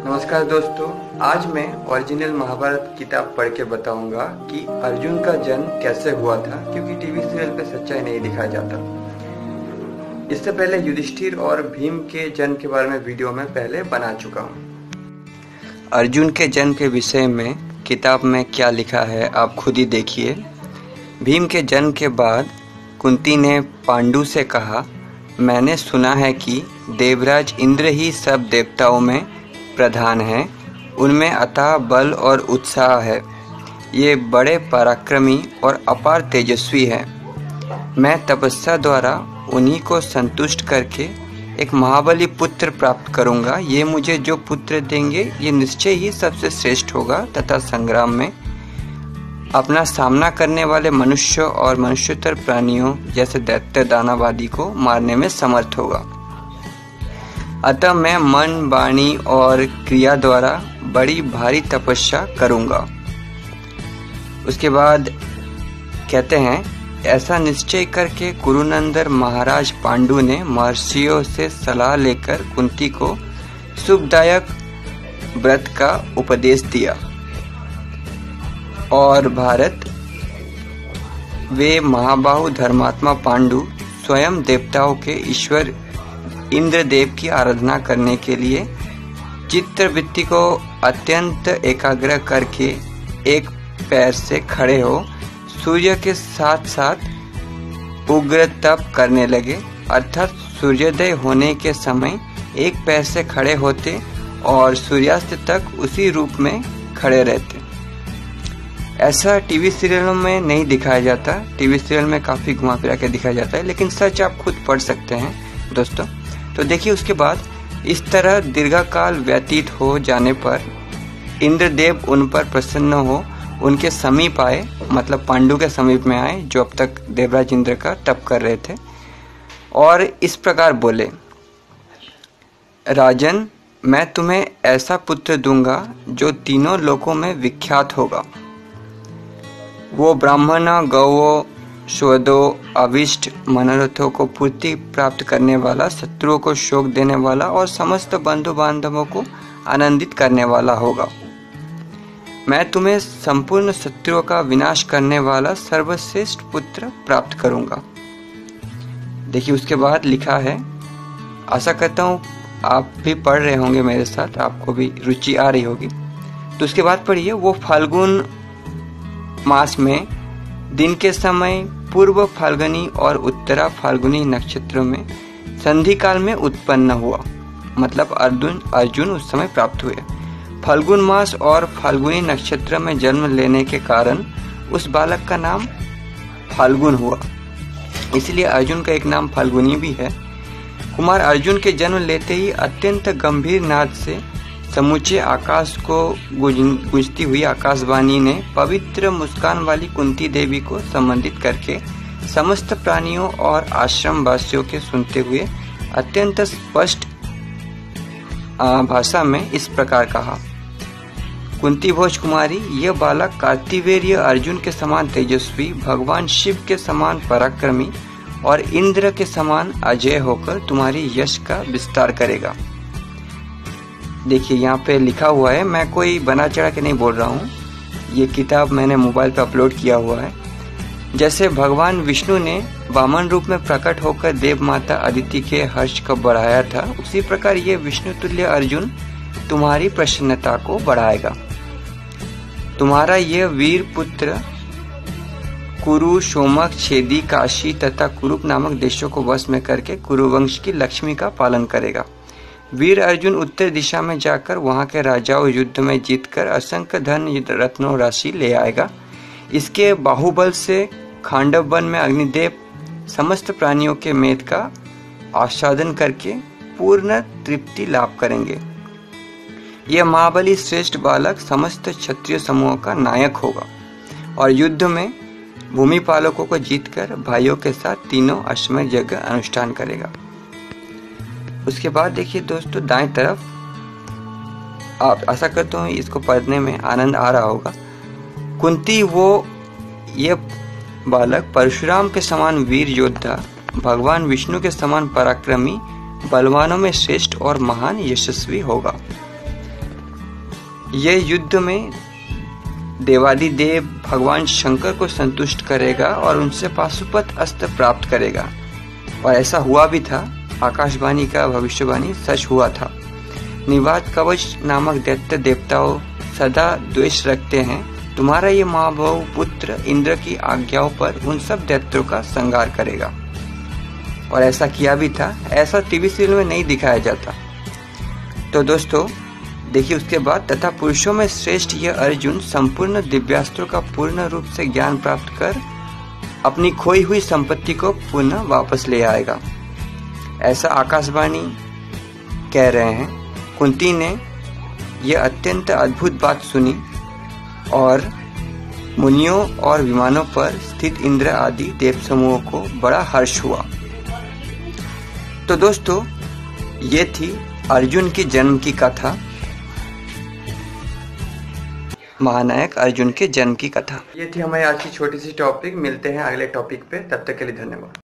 नमस्कार दोस्तों, आज मैं ओरिजिनल महाभारत किताब पढ़ के बताऊंगा कि अर्जुन का जन्म कैसे हुआ था, क्योंकि टीवी सीरियल पे सच्चाई नहीं दिखाया जाता। इससे पहले युधिष्ठिर और भीम के जन्म के बारे में वीडियो में पहले बना चुका हूँ। अर्जुन के जन्म के विषय में किताब में क्या लिखा है आप खुद ही देखिए। भीम के जन्म के बाद कुंती ने पांडु से कहा, मैंने सुना है कि देवराज इंद्र ही सब देवताओं में प्रधान हैं, उनमें अथाह बल और उत्साह है। ये बड़े पराक्रमी और अपार तेजस्वी हैं। मैं तपस्या द्वारा उन्हीं को संतुष्ट करके एक महाबली पुत्र प्राप्त करूंगा। ये मुझे जो पुत्र देंगे ये निश्चय ही सबसे श्रेष्ठ होगा तथा संग्राम में अपना सामना करने वाले मनुष्य और मनुष्योत्तर प्राणियों जैसे दैत्य दानव आदि को मारने में समर्थ होगा। अतः मैं मन, वाणी और क्रिया द्वारा बड़ी भारी तपस्या करूंगा। उसके बाद कहते हैं, ऐसा निश्चय करके कुरुनंदन महाराज पांडु ने महर्षियों से सलाह लेकर कुंती को सुखदायक व्रत का उपदेश दिया और भारत वे महाबाहु धर्मात्मा पांडु स्वयं देवताओं के ईश्वर इंद्रदेव की आराधना करने के लिए चित्तवृत्ति को अत्यंत एकाग्र करके एक पैर से खड़े हो सूर्य के साथ साथ उग्र तप करने लगे। अर्थात सूर्योदय होने के समय एक पैर से खड़े होते और सूर्यास्त तक उसी रूप में खड़े रहते। ऐसा टीवी सीरियलों में नहीं दिखाया जाता। टीवी सीरियल में काफी घुमा फिरा के दिखाया जाता है, लेकिन सच आप खुद पढ़ सकते हैं दोस्तों। तो देखिए, उसके बाद इस तरह दीर्घकाल व्यतीत हो जाने पर इंद्रदेव उन पर प्रसन्न हो उनके समीप आए, मतलब पांडु के समीप में आए जो अब तक देवराज इंद्र का तप कर रहे थे, और इस प्रकार बोले, राजन, मैं तुम्हें ऐसा पुत्र दूंगा जो तीनों लोकों में विख्यात होगा। वो ब्राह्मण, गौओं, शोधो, अभिष्ट मनोरथों को पूर्ति प्राप्त करने वाला, शत्रुओं को शोक देने वाला और समस्त बंधु बांधवों को आनंदित करने वाला होगा। मैं तुम्हें संपूर्ण शत्रुओं का विनाश करने वाला सर्वश्रेष्ठ पुत्र प्राप्त करूंगा। देखिए, उसके बाद लिखा है, आशा करता हूँ आप भी पढ़ रहे होंगे मेरे साथ, आपको भी रुचि आ रही होगी। तो उसके बाद पढ़िए, वो फाल्गुन मास में दिन के समय पूर्व फाल्गुनी और उत्तरा फाल्गुनी नक्षत्रों में संधि काल में उत्पन्न हुआ, मतलब अर्जुन उस समय प्राप्त हुए। फाल्गुन मास और फाल्गुनी नक्षत्र में जन्म लेने के कारण उस बालक का नाम फाल्गुन हुआ, इसलिए अर्जुन का एक नाम फाल्गुनी भी है। कुमार अर्जुन के जन्म लेते ही अत्यंत गंभीर नाद से समूचे आकाश को गूंजती हुई आकाशवाणी ने पवित्र मुस्कान वाली कुंती देवी को संबंधित करके समस्त प्राणियों और आश्रम वासियों के सुनते हुए अत्यंत स्पष्ट भाषा में इस प्रकार कहा, कुंती भोज कुमारी, यह बालक कार्तिवीर्य अर्जुन के समान तेजस्वी, भगवान शिव के समान पराक्रमी और इंद्र के समान अजय होकर तुम्हारी यश का विस्तार करेगा। देखिए, यहाँ पे लिखा हुआ है, मैं कोई बना चढ़ा के नहीं बोल रहा हूँ, ये किताब मैंने मोबाइल पे अपलोड किया हुआ है। जैसे भगवान विष्णु ने वामन रूप में प्रकट होकर देव माता अदिति के हर्ष को बढ़ाया था, उसी प्रकार ये विष्णु तुल्य अर्जुन तुम्हारी प्रसन्नता को बढ़ाएगा। तुम्हारा यह वीर पुत्र कुरु, शोमक, छेदी, काशी तथा कुरुप नामक देशों को वश में करके कुरुवंश की लक्ष्मी का पालन करेगा। वीर अर्जुन उत्तर दिशा में जाकर वहां के राजाओं युद्ध में जीतकर असंख्य धन रत्नों राशि ले आएगा। इसके बाहुबल से खांडव वन में अग्निदेव समस्त प्राणियों के मेद का आस्वादन करके पूर्ण तृप्ति लाभ करेंगे। यह महाबली श्रेष्ठ बालक समस्त क्षत्रिय समूहों का नायक होगा और युद्ध में भूमि पालकों को जीतकर भाइयों के साथ तीनों अश्वमेध यज्ञ अनुष्ठान करेगा। उसके बाद देखिए दोस्तों, दाएं तरफ, आप आशा करता हूँ इसको पढ़ने में आनंद आ रहा होगा। कुंती, वो ये बालक परशुराम के समान वीर योद्धा, भगवान विष्णु के समान पराक्रमी, बलवानों में श्रेष्ठ और महान यशस्वी होगा। ये युद्ध में देवादिदेव भगवान शंकर को संतुष्ट करेगा और उनसे पाशुपत अस्त्र प्राप्त करेगा। और ऐसा हुआ भी था, आकाशवाणी का भविष्यवाणी सच हुआ था। निवात कवच नामक दैत्य देवताओं सदा द्वेष रखते हैं। तुम्हारा ये महाभाव पुत्र इंद्र की आज्ञाओं पर उन सब दैत्यों का संहार करेगा। और ऐसा किया भी था। ऐसा टीवी सीरियल में नहीं दिखाया जाता। तो दोस्तों देखिए, उसके बाद तथा पुरुषों में श्रेष्ठ यह अर्जुन संपूर्ण दिव्यास्त्रों का पूर्ण रूप से ज्ञान प्राप्त कर अपनी खोई हुई संपत्ति को पुनः वापस ले आएगा। ऐसा आकाशवाणी कह रहे हैं। कुंती ने यह अत्यंत अद्भुत बात सुनी और मुनियों और विमानों पर स्थित इंद्र आदि देव समूहों को बड़ा हर्ष हुआ। तो दोस्तों ये थी अर्जुन की जन्म की कथा, महानायक अर्जुन के जन्म की कथा। ये थी हमारी आज की छोटी सी टॉपिक। मिलते हैं अगले टॉपिक पे, तब तक के लिए धन्यवाद।